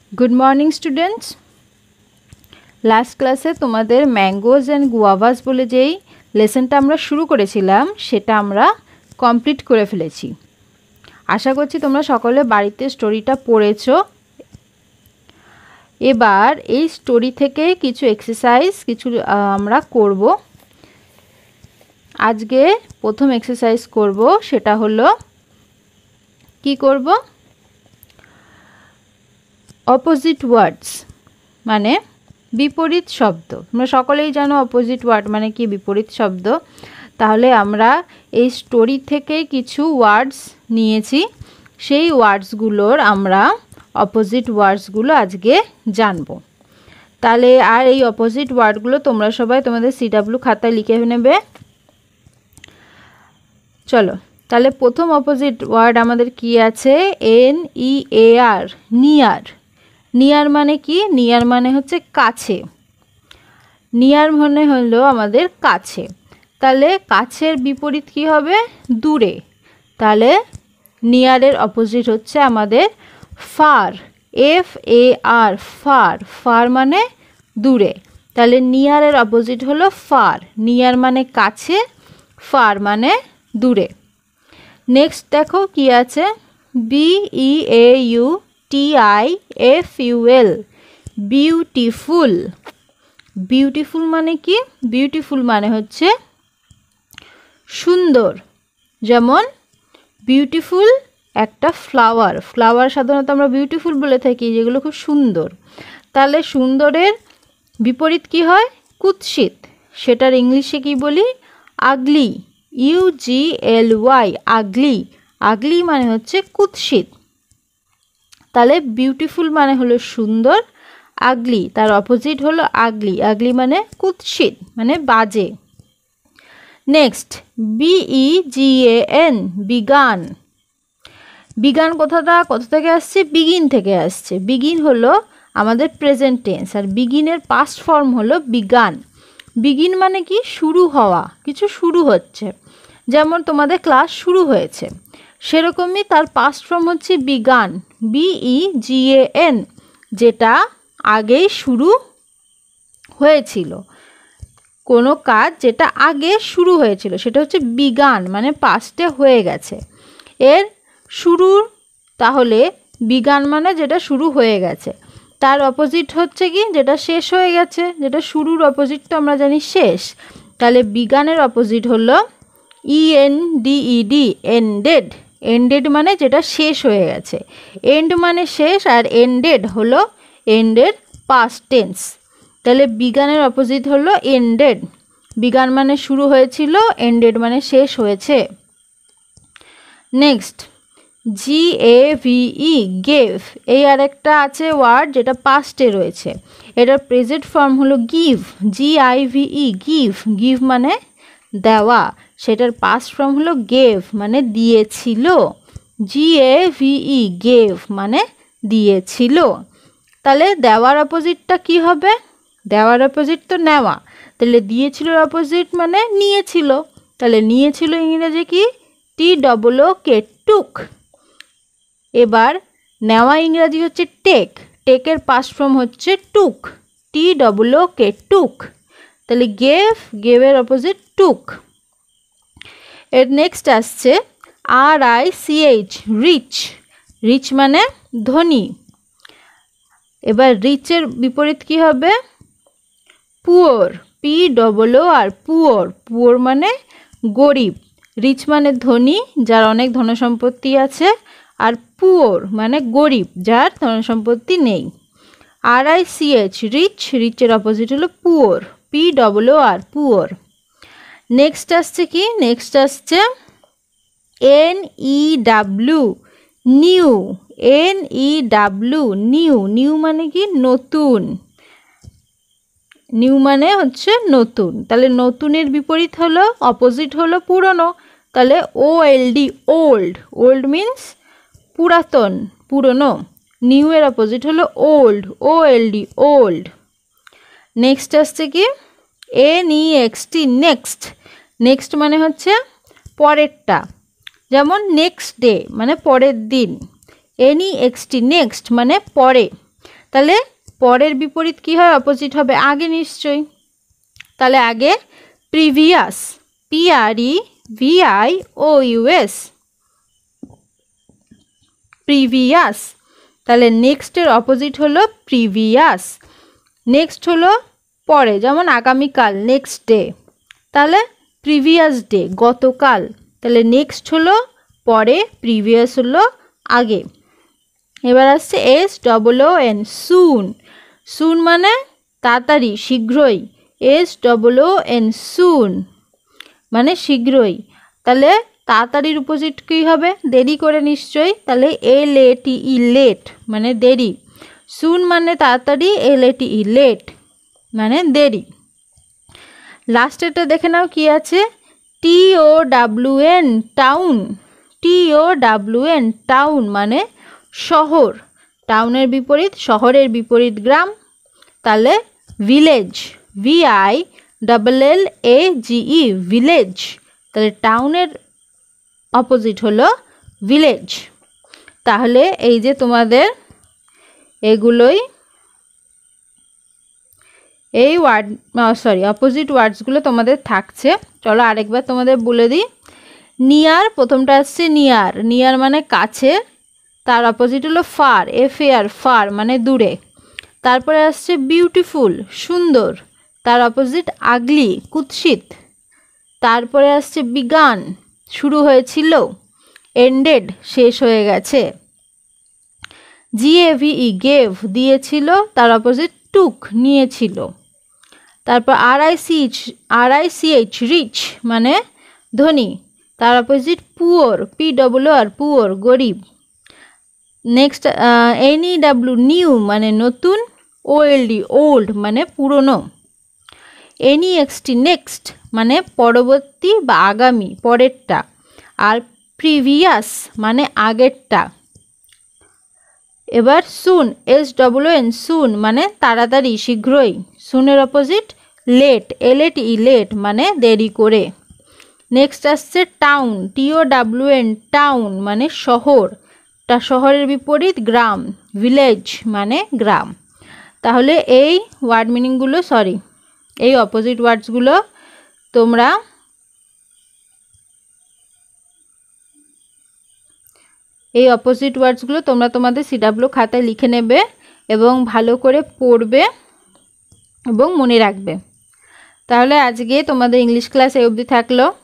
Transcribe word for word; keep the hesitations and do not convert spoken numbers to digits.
Good morning students. Last क्लासे तुम्हादेर mangoes and गुआभास बोले JEE लेसनटा आमरा शुरू करेछिलाम सेटा आमरा कमप्लीट करे फेलेछि। आशा करछि तोमरा सकले बाड़ीते स्टोरिटा पढ़ेछो। एबार एई स्टोरी थेके किछु एक्सारसाइज किछु आमरा करब। आजके प्रथम एक्सारसाइज करब सेटा हलो कि करब अपोजिट वार्ड्स माने विपरीत शब्द। তোমরা সকলেই জানো অপোজিট ওয়ার্ড মানে কি বিপরীত শব্দ। তাহলে আমরা এই স্টোরি থেকে কিছু ওয়ার্ডস নিয়েছি, সেই ওয়ার্ডসগুলোর আমরা অপোজিট ওয়ার্ডসগুলো আজকে জানবো। তাহলে আর এই অপোজিট ওয়ার্ডগুলো তোমরা সবাই তোমাদের সিডব্লিউ খাতায় লিখে নেবে। চলো তাহলে প্রথম অপোজিট ওয়ার্ড আমাদের কি আছে, N E A R, near. Near মানে কি, নিয়ার মানে হচ্ছে কাছে। নিয়ার মানে হলো আমাদের কাছে। তাহলে কাছের বিপরীত কি হবে, দূরে। তাহলে নিয়ারের অপোজিট হচ্ছে আমাদের far, F A R, far. Far মানে দূরে। তাহলে নিয়ারের অপোজিট হলো ফার। নিয়ার মানে কাছে, ফার মানে দূরে। নেক্সট দেখো কি আছে, B E A U T I F U L, beautiful. Beautiful মানে কি, বিউটিফুল মানে হচ্ছে সুন্দর। যেমন বিউটিফুল একটা ফ্লাওয়ার, ফ্লাওয়ার সাধারণত আমরা বিউটিফুল বলে থাকি, যেগুলো খুব সুন্দর। তাহলে সুন্দরের বিপরীত কি হয়, কুৎসিত। সেটার ইংলিশে কি বলি, আগলি, ইউ জি এল ওয়াই, আগলি। আগলি মানে হচ্ছে কুৎসিত। তাহলে বিউটিফুল মানে হলো সুন্দর, আগলি তার অপোজিট হলো আগলি। আগলি মানে কুৎসিত মানে বাজে। Next B E G A N, began. Began কথাটা কোথা থেকে আসছে, বিগিন থেকে আসছে। বিগিন হলো আমাদের প্রেজেন্ট টেন্স, আর বিগিনের পাস্ট ফর্ম হলো বিগান। বিগিন মানে কি, শুরু হওয়া, কিছু শুরু হচ্ছে। যেমন তোমাদের ক্লাস শুরু হয়েছে, সেরকমই তার পাস্ট ফর্ম হচ্ছে began, B E G A N, যেটা আগেই শুরু হয়েছিল। কোনো কাজ যেটা আগে শুরু হয়েছিল সেটা হচ্ছে বিগান, মানে পাস্টে হয়ে গেছে। এর শুরুর তাহলে বিগান মানে যেটা শুরু হয়ে গেছে। তার অপোজিট হচ্ছে কি, যেটা শেষ হয়ে গেছে। যেটা শুরুর অপোজিট তো আমরা জানি শেষ। তাহলে বিগানের অপোজিট হলো E N D E D, ended. Ended মানে যেটা শেষ হয়ে গেছে। এন্ড মানে শেষ, আর এন্ডেড হলো এন্ডের পাস্ট টেন্স। তাহলে বিগানের অপোজিট হলো এন্ডেড। বিগান মানে শুরু হয়েছিল, এন্ডেড মানে শেষ হয়েছে। Next G A V E, gave. এই আর একটা আছে ওয়ার্ড যেটা পাস্টে রয়েছে, এটার প্রেজেন্ট ফর্ম হলো give, G I V E, give. Give মানে দেওয়া, সেটার পাস্ট ফর্ম হলো গেভ মানে দিয়েছিল। জি এ ভি ই, গেভ মানে দিয়েছিল। তাহলে দেওয়ার অপোজিটটা কি হবে, দেওয়ার অপোজিট তো নেওয়া। তাহলে দিয়েছিল অপোজিট মানে নিয়েছিল। তাহলে নিয়েছিল ইংরেজি কি, টি ডবল ও কে, টুক। এবার নেওয়া ইংরাজি হচ্ছে টেক, টেকের পাস্ট ফর্ম হচ্ছে টুক, টি ডবল ও কে, টুক। তাহলে গেভ, গেভের অপোজিট টুক। এর নেক্সট আসছে R I C H, rich. Rich মানে ধনী। এবার রিচের বিপরীত কি হবে, poor, P double O R, poor. Poor মানে গরিব। রিচ মানে ধনী, যার অনেক ধনসম্পত্তি আছে, আর পুয়ার মানে গরিব, যার ধনসম্পত্তি নেই। R I C H, rich. রিচের অপোজিট হলো poor, P double O R, poor. Next আসছে কি, নেক্সট আসছে N E W, new. N E W, new. New মানে কি, নতুন। নিউ মানে হচ্ছে নতুন। তাহলে নতুনের বিপরীত হলো, অপোজিট হলো পুরনো। তাহলে O L D, old. Old means পুরাতন, পুরনো। নিউ এর অপোজিট হলো old, O L D, old. Next আসছে কি, N E X T, next. Next মানে হচ্ছে পরেরটা। যেমন নেক্সট ডে মানে পরের দিন। N E X T, next মানে পরে। তাহলে পরের বিপরীত কি হয়, অপোজিট হবে আগে নিশ্চয়ই। তাহলে আগে previous, P R E V I O U S, previous. তাহলে নেক্সটের অপোজিট হলো প্রিভিয়াস। নেক্সট হলো পরে, যেমন আগামীকাল নেক্সট ডে, তাহলে প্রিভিয়াস ডে গতকাল। তাহলে নেক্সট হলো পরে, প্রিভিয়াস হলো আগে। এবার আসছে S double O N, soon. Soon মানে তাড়াতাড়ি, শীঘ্রই। S double O N, soon মানে শীঘ্রই। তাহলে তাড়াতাড়ির অপোজিট কী হবে, দেরি করে নিশ্চয়ই। তাহলে এল এ টি ই, লেট মানে দেরি। সুন মানে তাড়াতাড়ি, এল এ টি ই, লেট মানে দেরি। লাস্টেরটা দেখে নাও কি আছে, T O W N, town. T O W N, town মানে শহর। টাউনের বিপরীত, শহরের বিপরীত গ্রাম। তাহলে village, V I double L A G E, village. তাহলে টাউনের অপোজিট হলো ভিলেজ। তাহলে এই যে তোমাদের এগুলোই, এই ওয়ার্ড সরি অপোজিট ওয়ার্ডসগুলো তোমাদের থাকছে। চলো আরেকবার তোমাদের বলে দিই। নিয়ার, প্রথমটা আসছে নিয়ার, নিয়ার মানে কাছে। তার অপোজিট হলো far, F A R, far মানে দূরে। তারপরে আসছে বিউটিফুল, সুন্দর। তার অপোজিট আগলি, কুৎসিত। তারপরে আসছে বিগান, শুরু হয়েছিল। এন্ডেড, শেষ হয়ে গেছে। জিএভিই, গেভ, দিয়েছিল। তার অপোজিট টুক, নিয়েছিল। তারপর R I C H, R I C H, rich মানে ধনী। তার opposite poor, P double R, poor গরিব। Next N E W, new মানে নতুন। ও এল ডি, ওল্ড মানে পুরনো। N E X T, next মানে পরবর্তী বা আগামী, পরেরটা। আর প্রিভিয়াস মানে আগেরটা। এবার soon, S double N, soon মানে তাড়াতাড়ি, শীঘ্রই। সুনের opposite late, L A T E, late মানে দেরি করে। নেক্সট আসছে town, T O W N, town মানে শহর। তা শহরের বিপরীত গ্রাম, ভিলেজ মানে গ্রাম। তাহলে এই ওয়ার্ড মিনিংগুলো, সরি এই অপোজিট ওয়ার্ডসগুলো তোমরা এই অপোজিট ওয়ার্ডসগুলো তোমরা তোমাদের সিডাব্লিউ খাতায় লিখে নেবে এবং ভালো করে পড়বে এবং মনে রাখবে। তাহলে আজকে তোমাদের ইংলিশ ক্লাস এই অবধি থাকলো।